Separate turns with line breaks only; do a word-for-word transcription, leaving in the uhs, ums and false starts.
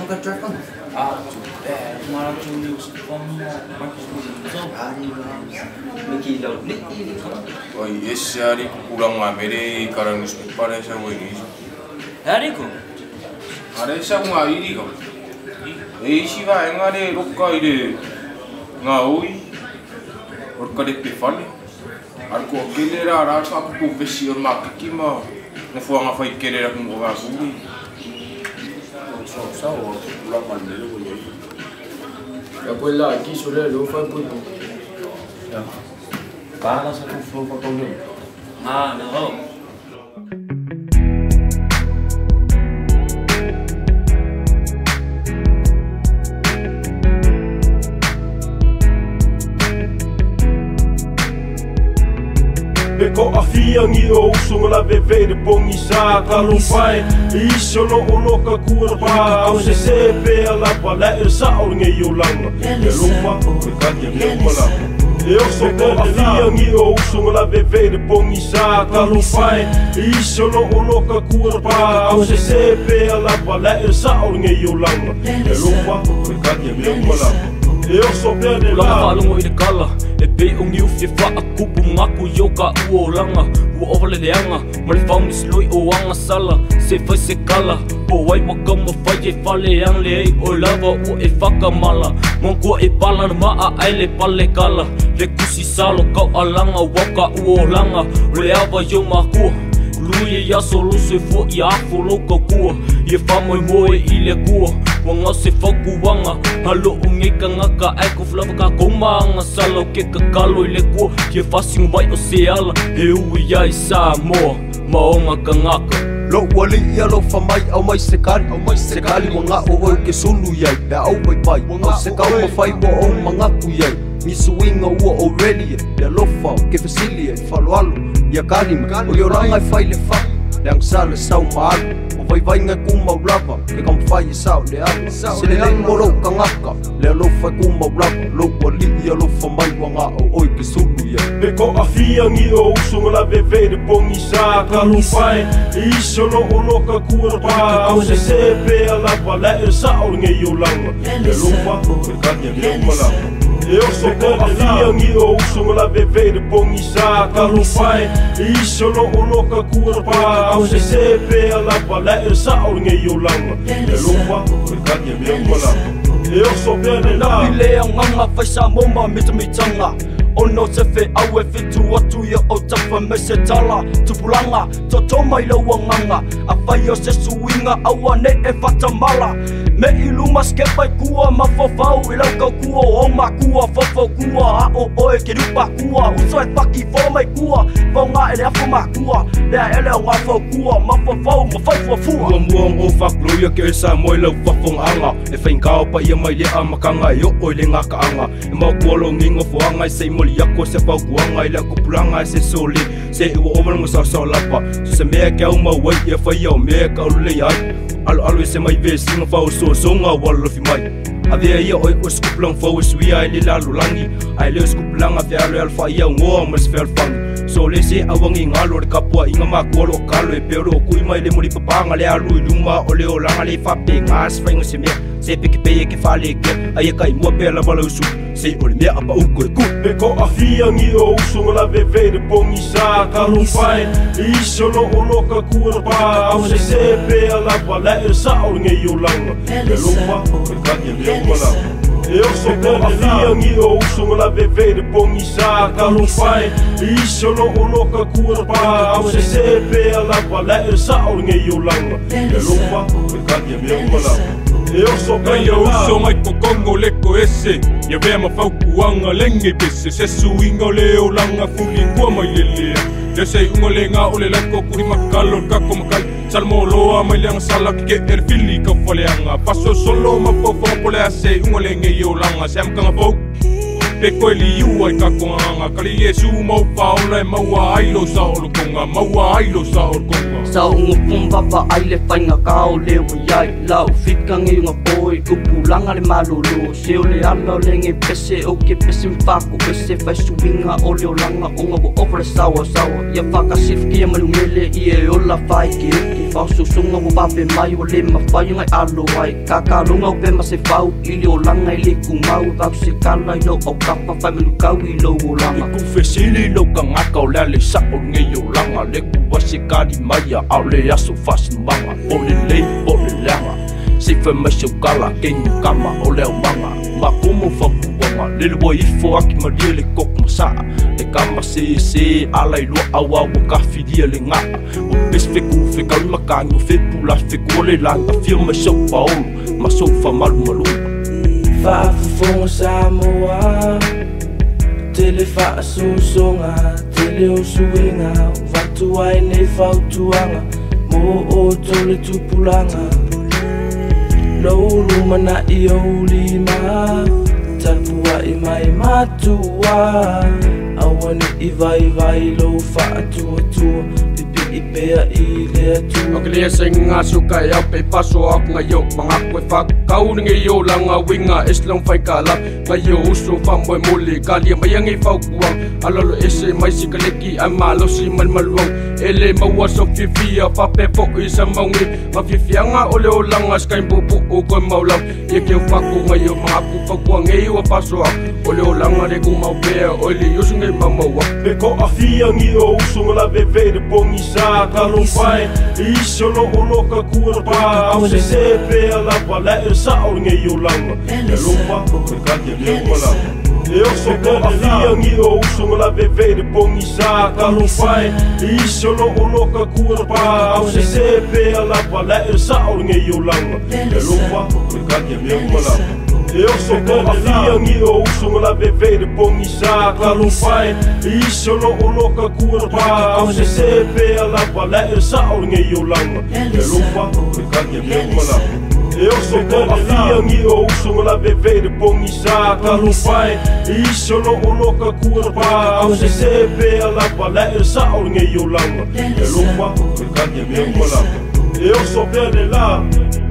ka track on.
Ah, eh, malam tu ni usipam makin tu hari lagi lau ni ni.
Oh, yes, hari pulang ngamere karang newspaper saya buat ni.
Hari ko?
Hari saya ngai ini kau. Eh, siapa yang ada lokal ini? Ngaui, orang kade pefale. Aku kelera rasa aku profesi orang kima. Nafuang apa ikelera aku orang suri.
So, so, pulang mana dulu ni?
Ya boleh lagi sudah lupa pun.
Ya. Kalau saya full foto ni.
Ah, no.
Beko afiang i o usung la veve de pongi sa kalumpai Isyo lo ulo ka kurpa au se sepe ala pala er sa o nge yolanga E lumpa e kanya lumpa la E oso ko afiang i o usung la veve de pongi sa kalumpai Isyo lo ulo ka kurpa au se sepe ala pala er sa o nge yolanga E lumpa e kanya lumpa la E oso pene la
Kalungo i de kala E be o ngiu fi fa aku pumaku yo ka uo langa Ua ovale leanga Male whaungi sloi o anga sala Se whai se kala Po wai waka ma whai e whale ang le ei O lava o e whakamala Mongkua e pala na maa ai le pale kala Le kusi salo kau alanga Waka uo langa Le awa yo mahua Lui e yaso luso e fua i afo loka kua I e whamoi moe i le kua Wanga se whakuwanga Halo unge ka ngaka ai ko flawa ka komaanga Salo ke ka kalo i le kua Ki e whasing wai o se ala He ui ai sa moa Maonga ka ngaka
Lo wali ia lo whamai au mai se kari Au mai se kari wanga o oi ke sulu iai Pea au pai pai Au se kau mawhai wa o mangaku iai Nisu inga ua o relia Lea lofa o ke fasili e whalo alo Ia karima o yo rangai whai le wha Leang sa le sau maalu O vai vai ngai kumau lava E kam whai e sao le ala Se le le moro ka ngaka Lea lofa e kumau lava Lo wali ia lo whamai wanga o oi ke sulu iai
Beko afiang i o usung la veve de pongi sa kalumpai Isyo lo ulo ka kurpa au se sepe ala pala er sa o nge yolanga E lumpa e kanya lumpa la E oso ko afiang i o usung la veve de pongi sa kalumpai Isyo lo ulo ka kurpa au se sepe ala pala er sa o nge yolanga E lumpa e kanya lumpa la E oso pene la
Ile ang nganga whaisa moma mitamitanga Ono te whi au e whitu atu ia o tawha me se tala Tupulanga, to toma i laua nganga A whai o se suinga aua ne e whatamala Me i luma skepai kua ma whawhau I lau kau kua o ma kua whawhau kua A o oe ke rupa kua Uso e whaki whamai kua Whaunga e le afu ma kua Lea ele o ngā whau kua Ma whawhau ma whai whafua
Ua muang o whakloia ke e sa moi lau whawhong anga E whainkao pa ia mai lea makanga E o oi le ngaka anga E mau kualo ngingo whoanga I sei moli ako se whau kuanga I lea kupulanga e se soli Se iwa omarango sa sa lapa So se mea ke au mawai E whai au mea ka ulule ai Alo alo e se mai ve singa whau so songa walofi mai Avea ia oi o skuplang whau e suia e le lalo langi Ai leo skuplanga fe alo e alfa ia ngoa ma se whelfangi So le se awangi ngalo re kapua inga makualo o kalo e pero o kui mai le muri papanga le alu i luma o le o langa le whape ngas whaingo se mea Se peke peye ke whale ke ai e kai mua pela wala usu Se o le mea apa uko e ku Beko afiang i o usung la veve de pongi sa kalumpai Isyo lo ulo ka kurpa au se sepe ala pala er sa o nge yolanga E lumpa e kanya lumpa la E oso ko afiang i o usung la veve de pongi sa kalumpai Isyo lo ulo ka kurpa au se sepe ala pala er sa o nge yolanga E lumpa e kanya lumpa la E oso
Kai o uso mai ko kongo leko ese Ia vea ma whaukuanga lenge pese Se suinga o leo langa fuli kua mai lelea Ia sei unga le ngā o le lako kuri makalo kako makai Salmo loa mai leanga sala ki ke er fili ka whaleanga Paso solo ma whauwhanga pole a sei unga le nge i o langa Se amkanga whau pe koe li ua i kakoanga kali Yesu mau paola e maua ailo sa olokonga maua ailo sa olokonga
sa unga pumbapa ai le whainga kao leo iai lau whika ngi unga poi kupulanga le malulu seo le ala le nge pese o ke pese mpako pese whai suinga o leo langa unga wo over sawa sawa ia whakasifki e malumele i e ola whai ki uki whau susunga wo pape mai o le mawhai ngai alo ai kakalunga o pe ma se whau i leo langa i le kumau wau se kala i lo o kapa whai malukau i lo o langa
ku fesili lo ka ngaka o le sa o nge yo langa le ku wasi kari mai au le aso fast manga o le le o le langa se fa ma so kala ke ni kama o le manga ma como fa kuanga le lo i fo aki ma le kok ma sa le kama se se ala i lo awa o ka fidia le nga o pes fe ku fe ka ma ka no fe pula fe ko le langa fi ma so pa o ma so fa mal malu
fa fo Samoa tele fa susonga tele o suinga watu ai nei fautuanga mo o tole tupulanga Lolu mana i o lima tapua i mai matua awani i vai vai lo fa atua tua pipi i pea i le atua
Ok lea senga suka e au pe paso ak nga yo mga kwe whak kau ni ngi yo langa winga eslang whai ka la nga yo uso whamoe mole ka lia mai angi whau kuang alalo ese mai si ka leki ai malo si man maluang ele maua so fifia whape po i sa maungi nga fifianga ole o langa skai mpupu o koe maulang ia keo whaku nga yo mga ku whakuang e iwa paso ak ole o langa re ku mau pea ole yusu ngai mamaua
Pe ko a fia ngi o usunga la bebe de pongi sa kalo pai Isho lo o loka kua pa au se se pe ala pa la e sa o nge yo langa E lumpa pe kati e leo malanga E oso ko a fia ngi o usunga la bebe de pongi sa kalo pai Isho lo o loka kua pa au se se pe ala pa la e sa o nge yo langa E lumpa pe kati e leo malanga E oso ko a fia ngi o usunga la bebe de pongi sa kalo pai Isho lo o loka kua pa au se se pe ala pa la e sa o nge yo langa E lumpa pe kati e leo malanga E oso ko a fia ngi o usunga la bebe de pongi sa kalo pai Isho lo o loka kua pa au se se pe ala pa la e sa o nge yo langa E lumpa pe kati e leo malanga E oso pele la